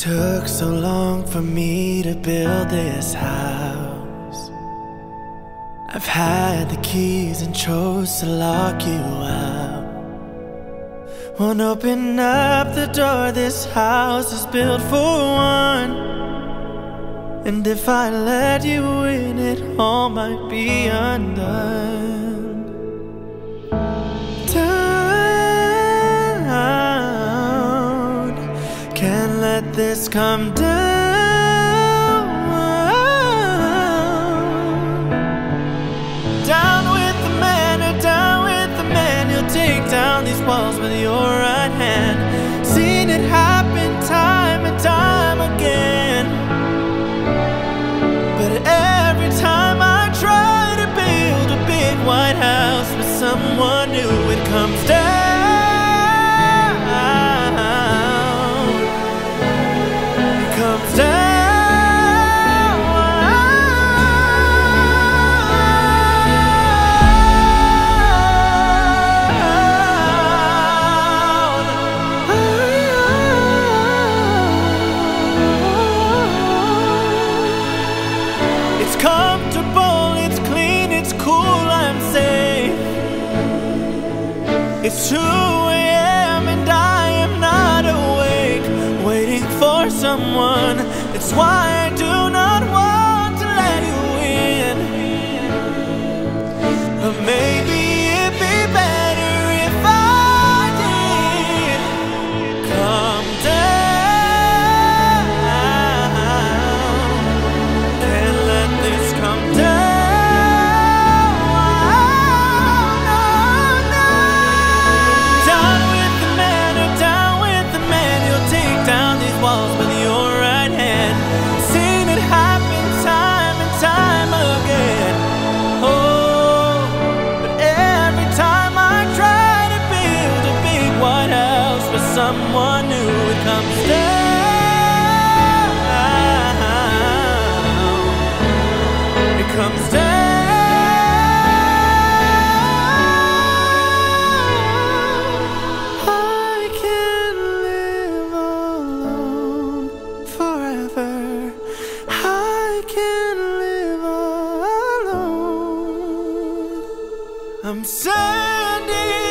took so long for me to build this house. I've had the keys and chose to lock you out. Won't open up the door, this house is built for one. And if I let you in, it all might be undone. Down, can't let this come down. Down with the man, or down with the man. You'll take down these walls with your right hand. Seen it happen time and time again. But every time I try to build a big white house with someone new, it comes down. It comes down. It's comfortable, it's clean, it's cool, I'm safe. It's 2 AM and I am not awake, waiting for someone. It's why I do not want to let you in. But maybe it'd be better if I did. Come down, can't let this come down. Down with the man, or down with the man. You'll take down these walls with your right hand. Seen it happen time and time again. Oh, but every time I try to build a big white house for someone new, it comes down. It comes down. I can't live alone forever. I can't live alone. I'm standing